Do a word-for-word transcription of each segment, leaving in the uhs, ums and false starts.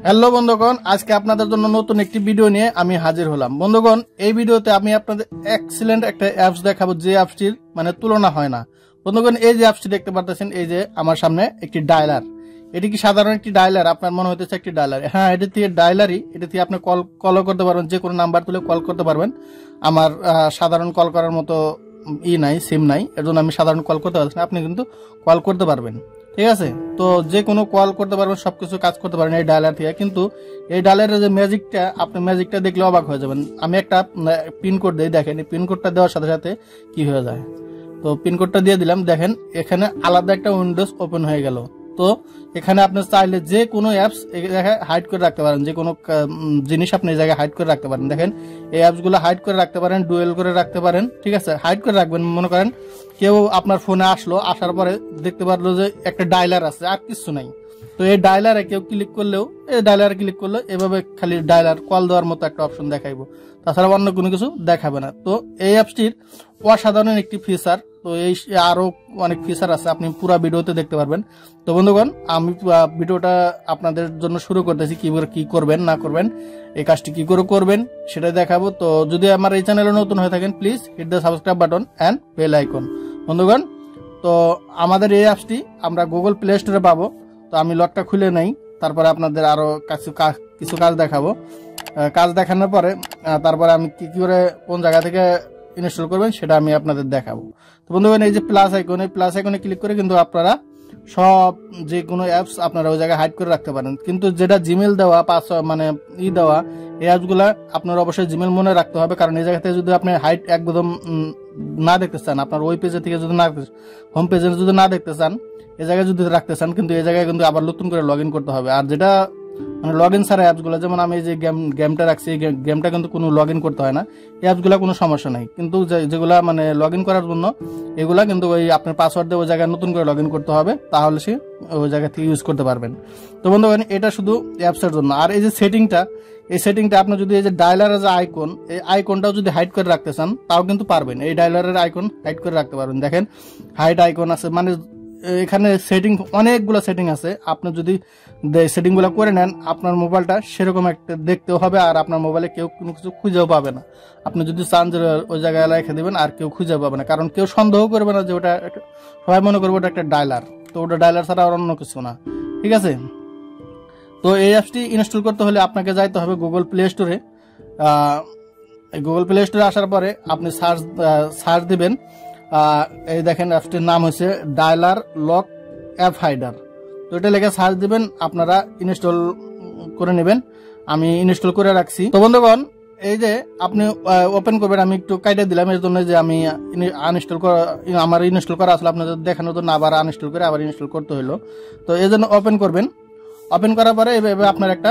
Hello বন্ধুগণ, আজকে আপনাদের জন্য নতুন একটি ভিডিও নিয়ে আমি হাজির হলাম। বন্ধুগণ, এই ভিডিওতে আমি আপনাদের এক্সিলেন্ট একটা অ্যাপস দেখাবো, যে অ্যাপসটির মানে তুলনা হয় না। বন্ধুগণ, এই যে অ্যাপসটি দেখতে পারতেছেন, এই যে আমার সামনে একটি ডায়ালার। এটি কি সাধারণ একটি ডায়ালার? আপনার মনে হইতেছে একটি ডায়ালার। হ্যাঁ, এটি থেকে ডায়ালারই। এটি থেকে আপনি কল কলও করতে পারবেন, যে কোনো নাম্বার তুলে কল করতে পারবেন। আমার সাধারণ কল করার মতো ই নাই, সিম নাই, এর জন্য আমি সাধারণ কল করতে পারছি না। আপনি কিন্তু কল করতে পারবেন, ঠিক আছে? তো যে কোনো কল করতে পারবেন, সবকিছু কাজ করতে পারবেন এই ডায়ালার থেকে। কিন্তু এই ডায়ালারের যে ম্যাজিকটা, আপনি ম্যাজিকটা দেখলে অবাক হয়ে যাবেন। আমি একটা পিনকোড দিই, দেখেন এই পিনকোডটা দেওয়ার সাথে সাথে কি হয়ে যায়। তো পিনকোডটা দিয়ে দিলাম, দেখেন এখানে আলাদা একটা উইন্ডোজ ওপেন হয়ে গেল। তো এখানে আপনি চাইলে যে কোনো অ্যাপস এই জায়গায় হাইড করে রাখতে পারেন, যে কোনো জিনিস আপনি এই জায়গায় হাইড করে রাখতে পারেন। দেখেন এই অ্যাপসগুলো হাইড করে রাখতে পারেন, ডুয়েল করে রাখতে পারেন, ঠিক আছে? হাইড করে রাখবেন। মনে করেন কেউ আপনার ফোনে আসলো, আসার পরে দেখতে পারলো যে একটা ডায়ালার আছে, আর কিছু নাই। তো এই ডায়ালারে কেউ ক্লিক করলেও, এই ডায়ালারে ক্লিক করলেও এভাবে খালি ডায়ালার কল দেওয়ার মতো একটা অপশন দেখাইবো, তাছাড়া অন্য কোনো কিছু দেখাবে না। তো এই অ্যাপসটির অসাধারণ একটি ফিচার। তো এই আরো অনেক ফিচার আছে, আপনি পুরো ভিডিওতে দেখতে পারবেন। তো বন্ধুগণ, আমি ভিডিওটা আপনাদের জন্য শুরু করতেছি, কি কি করবেন না করবেন, এই কাজটি কি করে করবেন সেটা দেখাবো। তো যদি আমার এই চ্যানেলে নতুন হয়ে থাকেন, please hit the subscribe button and bell icon. বন্ধুগণ, তো আমাদের এই অ্যাপসটি আমরা গুগল প্লে স্টোরে পাবো। তো আমি লকটা খুলে নেই, তারপরে আপনাদের আরো কিছু কাজ কিছু কাজ দেখাবো। কাজ দেখানোর পরে তারপরে আমি কি করে কোন জায়গা থেকে ইনস্টল করবেন সেটা আমি আপনাদের দেখাবো। তো বন্ধুগণ, এই যে প্লাস আইকন, এই প্লাস আইকনে ক্লিক করে কিন্তু আপনারা সব যে কোনো অ্যাপস আপনারা ওই জায়গায় হাইড করে রাখতে পারেন। কিন্তু যেটা জিমেল দেওয়া, পাস মানে ই দেওয়া, এই অ্যাপসগুলা আপনার অবশ্যই জিমেল মনে রাখতে হবে। কারণ এই জায়গা থেকে যদি আপনি হাইড একদম না দেখতে চান, আপনার ওই পেজে থেকে যদি না, হোম পেজে যদি না দেখতে চান, এই জায়গায় যদি রাখতে চান, কিন্তু এই জায়গায় কিন্তু আবার নতুন করে লগ ইন করতে হবে। আর যেটা মানে লগ ইন ছাড়া অ্যাপসগুলো, যেমন আমি যে গেম গেমটা রাখছি, এই গেমটা কিন্তু কোনো লগ ইন করতে হয় না। এই অ্যাপসগুলো কোনো সমস্যা নাই। কিন্তু যেগুলা মানে লগ ইন করার জন্য, এগুলা কিন্তু ওই আপনার পাসওয়ার্ড দিয়ে ওই জায়গায় নতুন করে লগ ইন করতে হবে, তাহলে সে ওই জায়গা থেকে ইউজ করতে পারবেন। তো বন্ধুগণ, এটা শুধু অ্যাপসের জন্য। আর এই যে সেটিংটা, এই সেটিংটা আপনি যদি এই যে ডায়ালারের যে আইকন, এই আইকনটাও যদি হাইড করে রাখতে চান, তাও কিন্তু পারবেন। এই ডায়ালারের আইকন হাইড করে রাখতে পারবেন। দেখেন হাইড আইকন আছে, মানে এখানে সেটিং অনেকগুলো সেটিং আছে। আপনি যদি সেটিংগুলো করে নেন, আপনার মোবাইলটা সেরকম একটা দেখতেও হবে, আর আপনার মোবাইলে কেউ কোনো কিছু খুঁজেও পাবে না। আপনি যদি চান যে ওই জায়গায় রেখে দেবেন, আর কেউ খুঁজে পাবে না, কারণ কেউ সন্দেহ করবে না যে ওটা, সবাই মনে করবে ওটা একটা ডায়ালার। তো ওটা ডায়ালার ছাড়া আর অন্য কিছু না, ঠিক আছে? তো এই অ্যাপসটি ইনস্টল করতে হলে আপনাকে যাইতে হবে গুগল প্লে স্টোরে। গুগল প্লে স্টোরে আসার পরে আপনি সার্চ সার্চ দিবেন, এই দেখেন অ্যাপসটির নাম হচ্ছে ডায়ালার লক অ্যাপ হাইডার। তো এটা লেখা সার্চ দিবেন, আপনারা ইনস্টল করে নেবেন। আমি ইনস্টল করে রাখছি। তো বন্ধুগণ, এই যে আপনি ওপেন করবেন, আমি একটু কাইটে দিলাম এর জন্য যে আমি আনইনস্টল করা, আমার ইনস্টল করা আসলে আপনাদের দেখানোর জন্য আবার আনইনস্টল করে আবার ইনস্টল করতে হলো। তো এই জন্য ওপেন করবেন। ওপেন করার পরে এভাবে আপনার একটা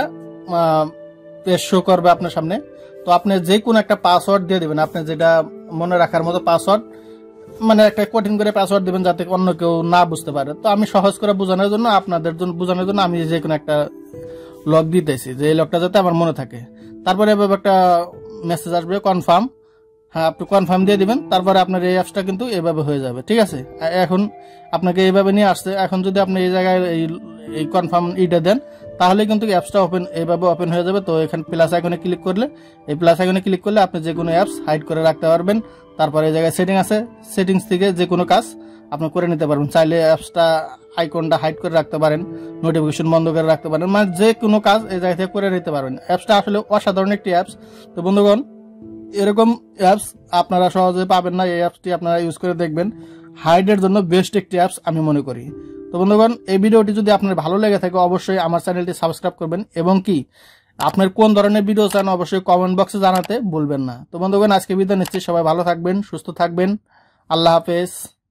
পেজ শো করবে আপনার সামনে। তো আপনি যে কোনো একটা পাসওয়ার্ড দিয়ে দেবেন, আপনি যেটা মনে রাখার মতো পাসওয়ার্ড, মানে একটা কঠিন করে পাসওয়ার্ড দিবেন যাতে অন্য কেউ না বুঝতে পারে। তো আমি সহজ করে বোঝানোর জন্য, আপনাদের জন্য বোঝানোর জন্য আমি যে কোনো একটা লক দিতেছি, যে এই লকটা যাতে আমার মনে থাকে। তারপরে এভাবে একটা মেসেজ আসবে, কনফার্ম। হ্যাঁ, আপনি কনফার্ম দিয়ে দিবেন। তারপরে আপনার এই অ্যাপসটা কিন্তু এভাবে হয়ে যাবে, ঠিক আছে? এখন আপনাকে এইভাবে নিয়ে আসছে। এখন যদি আপনি এই জায়গায় এই এই কনফার্ম ইটা দেন, তাহলে কিন্তু অ্যাপসটা ওপেন, এইভাবে ওপেন হয়ে যাবে। তো এখানে প্লাস আইকনে ক্লিক করলে, এই প্লাস আইকনে ক্লিক করলে আপনি যে কোনো অ্যাপস হাইড করে রাখতে পারবেন। তারপরে এই জায়গায় সেটিং আছে, সেটিংস থেকে যে কোনো কাজ আপনি করে নিতে পারবেন। চাইলে অ্যাপসটা আইকনটা হাইড করে রাখতে পারেন, নোটিফিকেশন বন্ধ করে রাখতে পারেন, মানে যে কোনো কাজ এই জায়গা থেকে করে নিতে পারবেন। অ্যাপসটা আসলে অসাধারণ একটি অ্যাপস। তো বন্ধুগণ, এরকম অ্যাপস আপনারা সহজে পাবেন না। এই অ্যাপসটি আপনারা ইউজ করে দেখবেন, হাইডের জন্য বেস্ট একটি অ্যাপস আমি মনে করি। তো বন্ধুগণ, এই ভিডিওটি যদি আপনার ভালো লেগে থাকে, অবশ্যই আমার চ্যানেলটি সাবস্ক্রাইব করবেন, এবং কি আপনার কোন ধরনের ভিডিও চান অবশ্যই কমেন্ট বক্সে জানাতে ভুলবেন না। তো বন্ধুগণ, আজকে বিদায় নিচ্ছি। সবাই ভালো থাকবেন, সুস্থ থাকবেন। আল্লাহ হাফেজ।